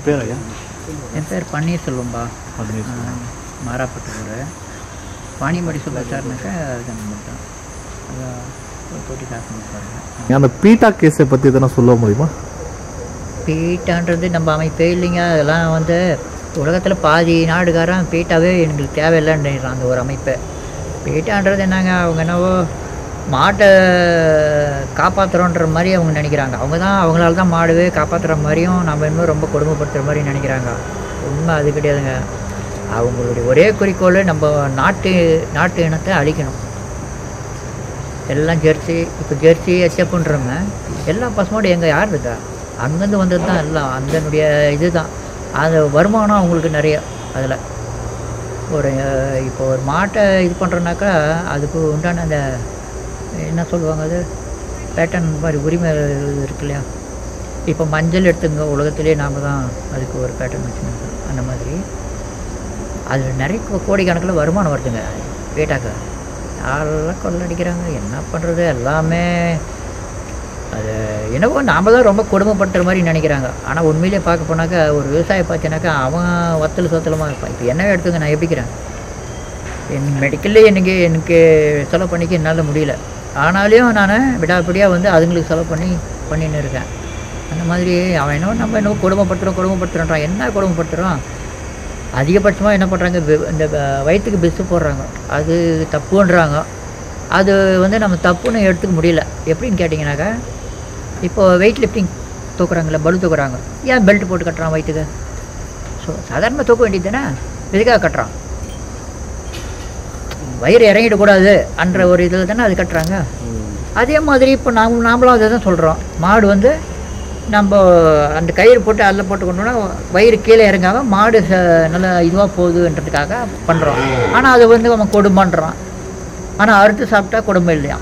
பேர் ஐயா? என் பேர் பன்னீர்செல்வம்பா. மாறாப்பட்டூர். வாணியம்பாடி சொல்ல சார்னாக்கா தான் அதான் போட்டி காசு பாருங்கள். அந்த பீட்டா கேஸை பற்றி எதனா சொல்ல முடியுமா? பீட்டான்றது நம்ம அமைப்பே இல்லைங்க. அதெல்லாம் வந்து உலகத்தில் பாதி நாடுகாரன் பீட்டாவே எங்களுக்கு தேவையில்லைன்றான் அந்த ஒரு அமைப்பை. பீட்டான்றது என்னங்க, அவங்க என்னவோ மாட்டை காப்பாற்றுறோன்ற மாதிரி அவங்க நினைக்கிறாங்க. அவங்களால தான் மாடுவே காப்பாற்றுற மாதிரியும் நம்ம இன்னும் ரொம்ப கொடுமைப்படுத்துகிற மாதிரி நினைக்கிறாங்க. உண்மை அது கிடையாதுங்க. அவங்களுடைய ஒரே குறிக்கோள் நம்ம நாட்டு இனத்தை அழிக்கணும். எல்லாம் ஜெர்சி, இப்போ ஜெர்சி எச்சப்புன்றவங்க எல்லா பசுமாடு எங்கே யார் இருக்கா? அங்கேருந்து வந்தது தான் எல்லாம். அதனுடைய இது தான் அந்த வருமானம் அவங்களுக்கு நிறைய. அதில் ஒரு இப்போ ஒரு மாட்டை இது பண்ணுறோன்னாக்கா அதுக்கு உண்டான அந்த என்ன சொல்லுவாங்க, அது பேட்டன் மாதிரி உரிமை இருக்கு இல்லையா? இப்போ மஞ்சள் எடுத்துங்க, உலகத்திலே நாம் தான் அதுக்கு ஒரு பேட்டன் வச்சுருந்தோம். அந்த மாதிரி அதில் நிறைய கோடிக்கணக்கில் வருமானம் வருதுங்க பேட்டாக்க. யாரெல்லாம் கொள்ளடிக்கிறாங்க, என்ன பண்ணுறது? எல்லாமே அது என்னவோ நாம் தான் ரொம்ப கொடுமைப்படுத்துகிற மாதிரி நினைக்கிறாங்க. ஆனால் உண்மையிலே பார்க்க போனாக்கா ஒரு விவசாயி பார்த்தினாக்கா அவன் வத்தல் சொத்தலமாக இருப்பான். இப்போ என்ன எடுத்துங்க, நான் எப்படிக்கிறேன், மெடிக்கல்லே எனக்கு செலவு பண்ணிக்க என்னால் முடியல. ஆனாலையும் நான் விடாப்படியாக வந்து அதுங்களுக்கு செலவு பண்ணின்னு இருக்கேன். அந்த மாதிரி அவன் நம்ம என்ன கொடுமைப்படுத்துகிறான். என்ன கொடுமைப்படுத்துகிறான்? அதிகபட்சமாக என்ன பண்ணுறாங்க, இந்த வயிற்றுக்கு பெஸ்ட்டு போடுறாங்க. அது தப்புன்றாங்க. அது வந்து நம்ம தப்புன்னு எடுத்துக்க முடியல. எப்படின்னு கேட்டிங்கனாக்கா, இப்போது வெயிட் லிஃப்டிங் தூக்குறாங்களே, பலு தூக்குறாங்க. ஏன் பெல்ட் போட்டு கட்டுறான் வயிற்றுக்கு? ஸோ சாதாரணமாக தூக்க வேண்டியது தானே, எதுக்காக கட்டுறான்? வயிறு இறங்கிடக்கூடாது என்ற ஒரு இதில் தானே அது கட்டுறாங்க. அதே மாதிரி இப்போ நாமளும் அதை தான் சொல்கிறோம். மாடு வந்து நம்ம அந்த கயிறு போட்டு அதில் போட்டு கொண்டோன்னா வயிறு கீழே இறங்காமல் மாடு நல்லா இதுவாக போகுதுன்றதுக்காக பண்ணுறோம். ஆனால் அதை வந்து அவன் கொடுமைன்றான். ஆனால் அறுத்து சாப்பிட்டா கொடுமை இல்லையா?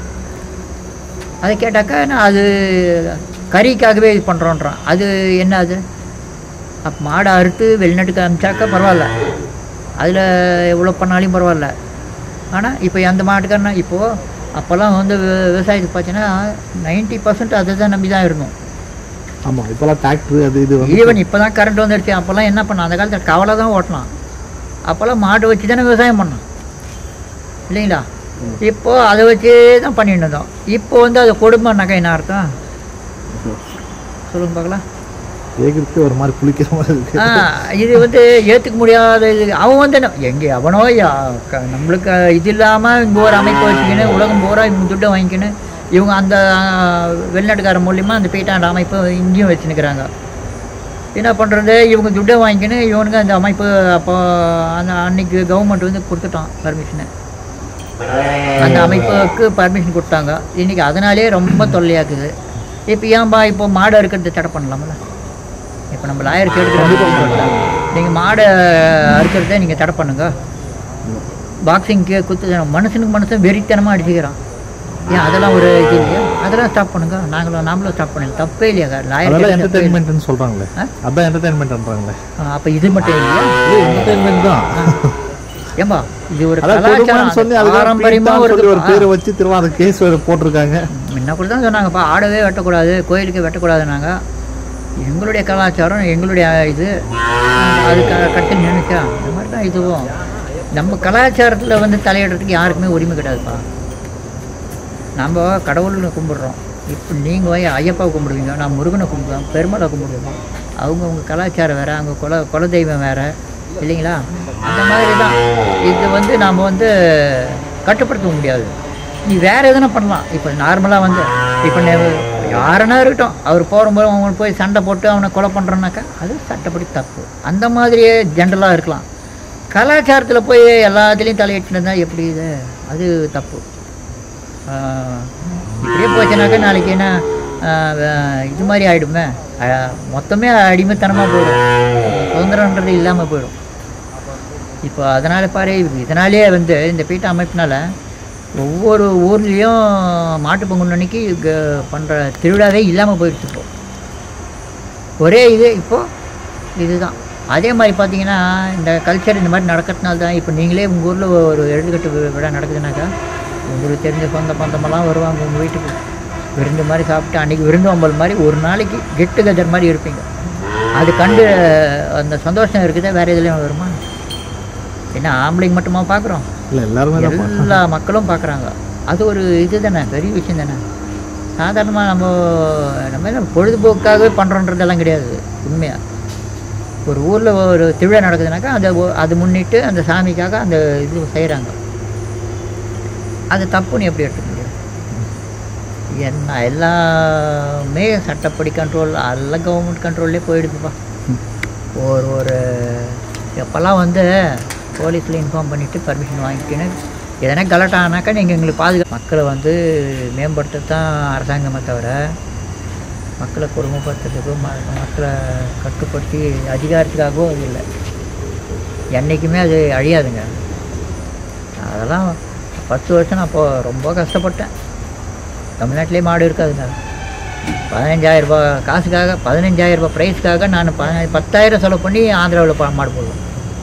அதை கேட்டாக்கா நான் அது கறிக்காகவே இது பண்ணுறோன்றான். அது என்ன அது? அப்போ மாடை அறுத்து வெளிநாட்டுக்கு அனுப்பிச்சாக்கா பரவாயில்ல, அதில் எவ்வளோ பண்ணாலையும் பரவாயில்ல. ஆனால் இப்போ அந்த மாட்டுக்காரனா இப்போது அப்போல்லாம் வந்து விவசாயத்துக்கு பார்த்தீங்கன்னா 90% அதை தான் நம்பி தான் இருந்தோம். ஆமாம், இப்போலாம் டிராக்டர் அது இது ஈவன் இப்போ தான் கரண்ட் வந்துடுச்சு. அப்போல்லாம் என்ன பண்ணான், அந்த காலத்தில் கவலை தான் ஓட்டலாம். அப்போல்லாம் மாடு வச்சு தானே விவசாயம் பண்ணோம் இல்லைங்களா? இப்போது அதை வச்சு தான் பண்ணிட்டு இருந்தோம். இப்போ வந்து அது கொடுமைனாக்கா என்ன அர்த்தம் சொல்லுங்க பார்க்கலாம். கேட்குறதுக்கு ஒரு மாதிரி குளிக்கிற மாதிரி இருக்கு. இது வந்து ஏற்றுக்க முடியாத இது. அவன் வந்து எங்கே அவனோ நம்மளுக்கு இது இல்லாமல் இங்கே ஒரு அமைப்பை வச்சுக்கின்னு உலகம் பூரா இவங்க துட்டை வாங்கிக்கின்னு இவங்க அந்த வெளிநாட்டுக்கார மூலியமா அந்த பீட்டாண்ட அமைப்பு இங்கேயும் வச்சுன்னுக்கிறாங்க. என்ன பண்ணுறது, இவங்க துட்டை வாங்கிக்கின்னு இவனுங்க அந்த அமைப்பு அப்போ அந்த அன்னைக்கு கவர்மெண்ட் வந்து கொடுத்துட்டான் பர்மிஷனு. அந்த அமைப்புக்கு பர்மிஷன் கொடுத்தாங்க. இன்றைக்கி அதனாலே ரொம்ப தொல்லையாக்குது. இப்போ ஏன்பா இப்போ மாடை இருக்கிறத தடை பண்ணலாம்ல? இப்போ நம்ம லாயர் கேட்டுக்கிறோம், நீங்கள் மாடை அறுக்கிறத நீங்கள் தடை பண்ணுங்க. பாக்ஸிங்க்கு குத்து மனுஷன் வெறித்தனமாக அடிச்சுக்கிறான். ஏன் அதெல்லாம் ஒரு இது இல்லையா? அதெல்லாம் ஸ்டாப் பண்ணுங்க. நாமளும் ஸ்டாப் பண்ணல, தப்பே இல்லையா? லாயர் என்டர்டைன்மெண்ட்னு சொல்கிறாங்களே, அதான் என்டர்டைன்மெண்ட்ன்றாங்களே. அப்போ இது மட்டும் இல்லையா? என்டர்டைன்மெண்ட் தான். ஏம்பா இது ஒரு கலாச்சாரம் பாரம்பரியமாக ஒரு பேரை வச்சு திரும்ப அந்த கேஸ் போட்டிருக்காங்க. முன்ன கூட தான் சொன்னாங்கப்பா, ஆடவே வெட்டக்கூடாது, கோயிலுக்கு வெட்டக்கூடாதுனாங்க. எங்களுடைய கலாச்சாரம், எங்களுடைய இது அது கட்டு நினைச்சா இந்த மாதிரி தான் இதுவும். நம்ம கலாச்சாரத்தில் வந்து தலையிடுறதுக்கு யாருக்குமே உரிமை கிடையாதுப்பா. நம்ம கடவுள்னு கும்பிட்றோம். இப்போ நீங்கள் ஐயப்பாவை கும்பிடுவீங்க, நான் முருகனை கும்பிடுவேன், பெருமாளை கும்பிடுவோம். அவங்க கலாச்சாரம் வேறு, அவங்க குலதெய்வம் வேறு இல்லைங்களா? அந்த மாதிரி தான் இது வந்து நாம் வந்து கட்டுப்படுத்த முடியாது. நீ வேறு எதுனா பண்ணலாம். இப்போ நார்மலாக வந்து இப்போ யாருன்னா இருக்கட்டும், அவர் போகும்போது அவங்க போய் சண்டை போட்டு அவனை கொலை பண்ணுறோன்னாக்கா அது சட்டப்படி தப்பு. அந்த மாதிரியே ஜென்ரலாக இருக்கலாம். கலாச்சாரத்தில் போய் எல்லாத்துலேயும் தலையிட்டுனா எப்படி இது? அது தப்பு. இப்படியே போச்சுனாக்கா நாளைக்கு என்ன இது மாதிரி ஆகிடுமே, மொத்தமே அடிமைத்தனமாக போயிடும், சுதந்திரன்றது இல்லாமல் போயிடும். இப்போ அதனால் பாரு, இதனாலே வந்து இந்த பீட்டா அமைப்பினால ஒவ்வொரு ஊர்லேயும் மாட்டு பொங்கல் அன்னைக்கு பண்ணுற திருவிழாவே இல்லாமல் போயிடுச்சு. இப்போ ஒரே இது இப்போது இதுதான். அதே மாதிரி பார்த்தீங்கன்னா இந்த கல்ச்சர் இந்த மாதிரி நடக்கிறதுனால தான் இப்போ நீங்களே உங்கள் ஊரில் ஒரு எழுதுக்கட்டு விழா நடக்குதுனாக்கா உங்களுக்கு தெரிஞ்ச சொந்த பந்தமெல்லாம் வருவாங்க உங்கள் வீட்டுக்கு. விருந்து மாதிரி சாப்பிட்டு அன்றைக்கி விருந்து வம்பல் மாதிரி ஒரு நாளைக்கு கெட் டுகெதர் மாதிரி இருப்பீங்க. அது கண்டு அந்த சந்தோஷம் இருக்குதே வேறு எதுலேயும் வருமா? ஏன்னா ஆம்பளைங்க மட்டுமா பார்க்குறோம், இல்லை எல்லாருமே தான் எல்லா மக்களும் பார்க்குறாங்க. அது ஒரு இது தானே, பெரிய விஷயம் தானே. சாதாரணமாக நம்ம என்ன பொழுதுபோக்காகவே பண்ணுறோன்றதெல்லாம் கிடையாது. உண்மையாக ஒரு ஊரில் ஒரு திருவிழா நடக்குதுனாக்கா அது முன்னிட்டு அந்த சாமிக்காக அந்த இது செய்கிறாங்க. அது தப்புன்னு எப்படி எடுத்துக்க முடியும்? என்ன எல்லாமே சட்டப்படி கண்ட்ரோல், எல்லாம் கவர்மெண்ட் கண்ட்ரோல்லே போயிடுதுப்பா. ஒரு எப்போல்லாம் வந்து போலீஸில் இன்ஃபார்ம் பண்ணிவிட்டு பர்மிஷன் வாங்கிக்கின்னு எதனா கலெக்ட் ஆனாக்கா நீங்கள் எங்களுக்கு மக்களை வந்து மேம்படுத்தத்தான் அரசாங்கமே தவிர மக்களை கொடுமைப்படுத்துறதுக்கோ மக்களை கட்டுப்படுத்தி அதிகாரத்துக்காகவோ அது இல்லை. என்றைக்குமே அது அழியாதுங்க. அதெல்லாம் 10 வருஷம் நான் அப்போது ரொம்ப கஷ்டப்பட்டேன். தமிழ்நாட்டிலே மாடு இருக்காதுங்க. 15,000 ரூபா காசுக்காக, 15,000 ரூபா ப்ரைஸ்க்காக நான் 10,000 செலவு பண்ணி ஆந்திராவில் மாடு போடுவேன்.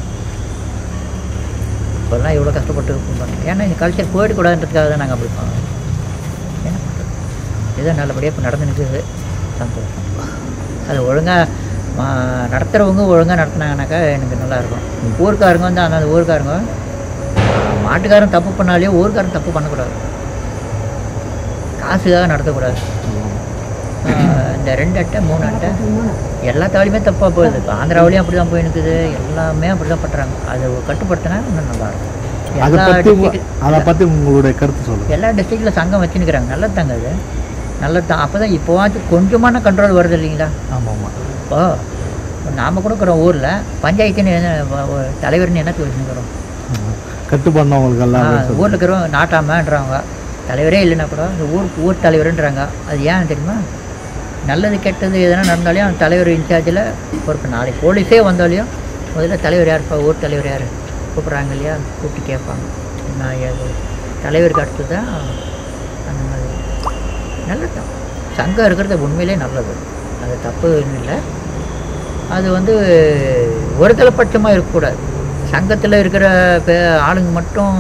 இப்போல்லாம் எவ்வளோ கஷ்டப்பட்டு பண்ணுறோம். ஏன்னா இந்த கல்ச்சர் போயிடக்கூடாதுன்றதுக்காக தான் நாங்கள் அப்படி பண்ணோம். என்ன பண்ணுறது? ஏதோ நல்லபடியாக இப்போ நடந்துனுக்குது, சந்தோஷம். அது ஒழுங்காக நடத்துகிறவங்க ஒழுங்காக நடத்துனாங்கனாக்கா எனக்கு நல்லாயிருக்கும். ஊருக்காரங்க வந்து அந்த ஊருக்காரங்க மாட்டுக்காரன் தப்பு பண்ணாலே ஊருக்காரன் தப்பு பண்ணக்கூடாது, காசுக்காக நடத்தக்கூடாது. இந்த 2 அட்டை 3 அட்டை எல்லாத்தாலையுமே தப்பாக போயிடுது. இப்போ ஆந்திராவிலையும் அப்படி தான் போயினுக்குது, எல்லாமே அப்படி தான் பண்ணுறாங்க. அதை கட்டுப்படுத்தினா இன்னும் நல்லாயிருக்கும். அதை பற்றி உங்களுடைய கருத்து சொல்லுங்கள். எல்லா டிஸ்ட்ரிக்டில் சங்கம் வச்சுன்னுக்கிறாங்க, நல்லது தாங்க. அது நல்லது தான். அப்போ தான் இப்போவாச்சும் கொஞ்சமான கண்ட்ரோல் வருது இல்லைங்களா? ஆமாம் ஆமாம். இப்போது நாம் கூட இருக்கிறோம் ஊரில் பஞ்சாயத்துன்னு தலைவர்னு என்னத்துக்கு வச்சுருக்கிறோம்? கட்டு பண்ணவங்களுக்கெல்லாம் ஊரில் இருக்கிறோம் நாட்டாமன்றவங்க தலைவரே இல்லைன்னா கூட இந்த ஊர் தலைவருன்றாங்க. அது ஏன்னு தெரியுமா? நல்லது கெட்டது எதனா நடந்தாலையும் அந்த தலைவர் இன்சார்ஜில் பொறுப்பு. நாளைக்கு போலீஸே வந்தாலையும் முதல்ல தலைவர் யாருப்பா, ஊர் தலைவர் யார் கூப்பிட்றாங்க இல்லையா, கூப்பிட்டு கேட்பாங்க என்ன ஏது. தலைவருக்கு அடுத்து தான் அந்த மாதிரி. நல்லது தான் சங்கம் இருக்கிறது உண்மையிலே நல்லது, அது தப்புன்னு இல்லை. அது வந்து ஒரு தலைப்பட்சமாக இருக்கக்கூடாது. சங்கத்தில் இருக்கிற ஆளுங்க மட்டும்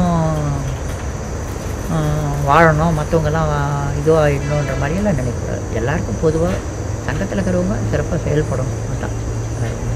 வாழணும், மற்றவங்கெல்லாம் இதுவாகிடணுன்ற மாதிரியெல்லாம் நினைக்கக்கூடாது. எல்லாருக்கும் பொதுவாக சங்கத்தில் இருக்கிறவங்க சிறப்பாக செயல்படணும். அதான்.